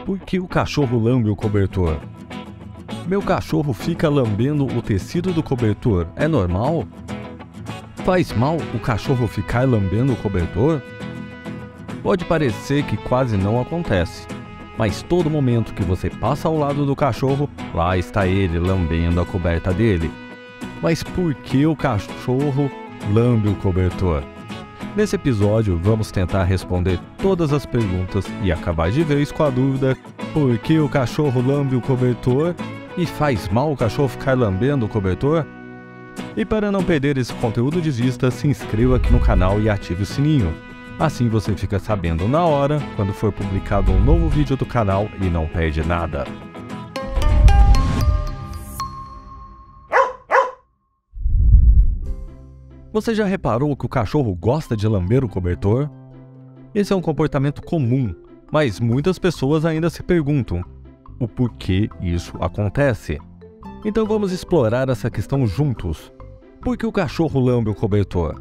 Por que o cachorro lambe o cobertor? Meu cachorro fica lambendo o tecido do cobertor. É normal? Faz mal o cachorro ficar lambendo o cobertor? Pode parecer que quase não acontece, mas todo momento que você passa ao lado do cachorro, lá está ele lambendo a coberta dele. Mas por que o cachorro lambe o cobertor? Nesse episódio, vamos tentar responder todas as perguntas e acabar de vez com a dúvida: por que o cachorro lambe o cobertor? E faz mal o cachorro ficar lambendo o cobertor? E para não perder esse conteúdo de vista, se inscreva aqui no canal e ative o sininho. Assim você fica sabendo na hora, quando for publicado um novo vídeo do canal e não perde nada. Você já reparou que o cachorro gosta de lamber o cobertor? Esse é um comportamento comum, mas muitas pessoas ainda se perguntam o porquê isso acontece. Então vamos explorar essa questão juntos. Por que o cachorro lambe o cobertor?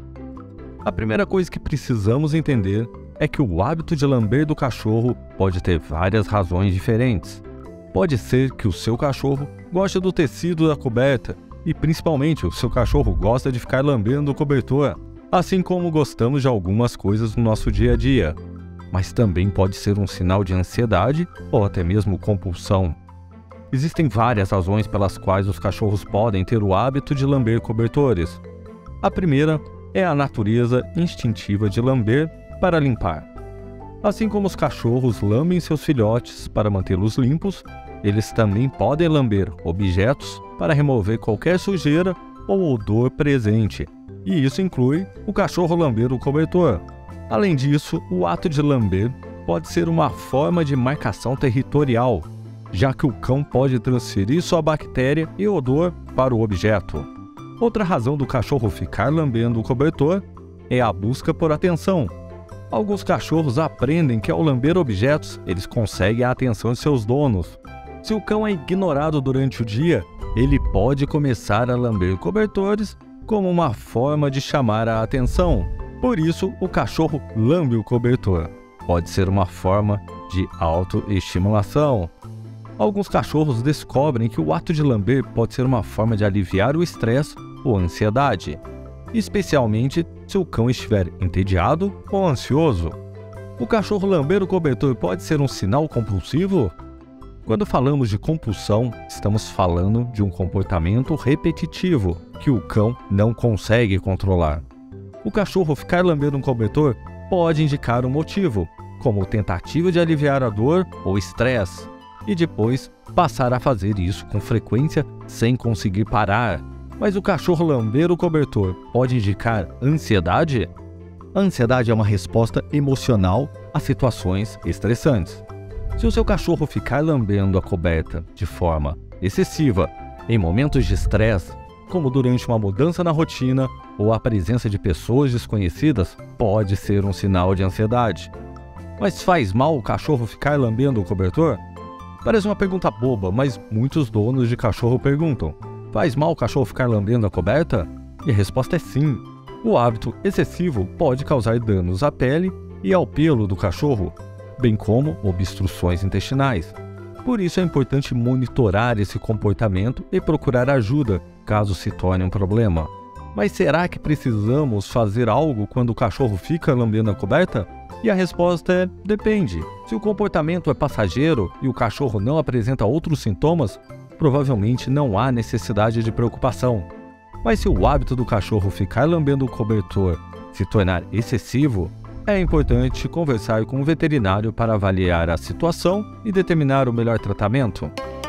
A primeira coisa que precisamos entender é que o hábito de lamber do cachorro pode ter várias razões diferentes. Pode ser que o seu cachorro goste do tecido da coberta e principalmente o seu cachorro gosta de ficar lambendo o cobertor, assim como gostamos de algumas coisas no nosso dia a dia. Mas também pode ser um sinal de ansiedade ou até mesmo compulsão. Existem várias razões pelas quais os cachorros podem ter o hábito de lamber cobertores. A primeira é a natureza instintiva de lamber para limpar. Assim como os cachorros lambem seus filhotes para mantê-los limpos, eles também podem lamber objetos para remover qualquer sujeira ou odor presente, e isso inclui o cachorro lamber o cobertor. Além disso, o ato de lamber pode ser uma forma de marcação territorial, já que o cão pode transferir sua bactéria e odor para o objeto. Outra razão do cachorro ficar lambendo o cobertor é a busca por atenção. Alguns cachorros aprendem que ao lamber objetos, eles conseguem a atenção de seus donos. Se o cão é ignorado durante o dia, ele pode começar a lamber cobertores como uma forma de chamar a atenção. Por isso, o cachorro lambe o cobertor. Pode ser uma forma de autoestimulação. Alguns cachorros descobrem que o ato de lamber pode ser uma forma de aliviar o estresse ou ansiedade, especialmente se o cão estiver entediado ou ansioso. O cachorro lamber o cobertor pode ser um sinal compulsivo? Quando falamos de compulsão, estamos falando de um comportamento repetitivo que o cão não consegue controlar. O cachorro ficar lambendo um cobertor pode indicar um motivo, como tentativa de aliviar a dor ou estresse, e depois passar a fazer isso com frequência sem conseguir parar. Mas o cachorro lamber o cobertor pode indicar ansiedade? A ansiedade é uma resposta emocional a situações estressantes. Se o seu cachorro ficar lambendo a coberta de forma excessiva em momentos de estresse, como durante uma mudança na rotina ou a presença de pessoas desconhecidas, pode ser um sinal de ansiedade. Mas faz mal o cachorro ficar lambendo o cobertor? Parece uma pergunta boba, mas muitos donos de cachorro perguntam: faz mal o cachorro ficar lambendo a coberta? E a resposta é sim. O hábito excessivo pode causar danos à pele e ao pelo do cachorro, bem como obstruções intestinais. Por isso é importante monitorar esse comportamento e procurar ajuda caso se torne um problema. Mas será que precisamos fazer algo quando o cachorro fica lambendo a coberta? E a resposta é: depende. Se o comportamento é passageiro e o cachorro não apresenta outros sintomas, provavelmente não há necessidade de preocupação. Mas se o hábito do cachorro ficar lambendo o cobertor se tornar excessivo, é importante conversar com o veterinário para avaliar a situação e determinar o melhor tratamento.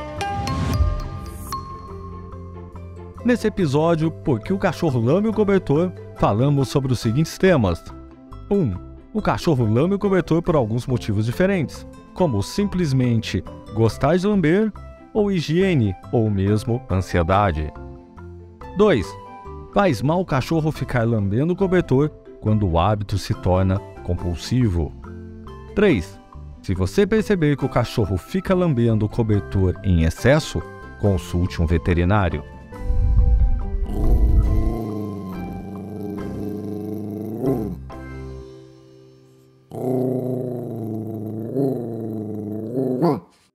Nesse episódio, Por que o cachorro lambe o cobertor?, falamos sobre os seguintes temas. 1. O cachorro lambe o cobertor por alguns motivos diferentes, como simplesmente gostar de lamber, ou higiene, ou mesmo ansiedade. 2. Faz mal o cachorro ficar lambendo o cobertor quando o hábito se torna compulsivo. 3. Se você perceber que o cachorro fica lambendo o cobertor em excesso, consulte um veterinário. rua.